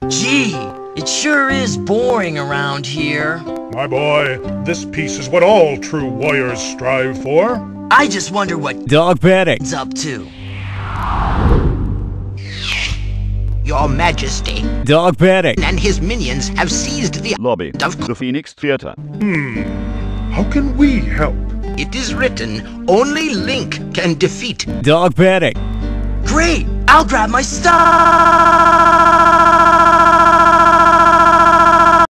Gee, it sure is boring around here. My boy, this peace is what all true warriors strive for. I just wonder what Dogpanic. up to. Your Majesty Dogpanic. and his minions have seized the Lobby. of The Phoenix Theater. How can we help? It is written, only Link can defeat. Dogpanic. Great! I'll grab my stuff!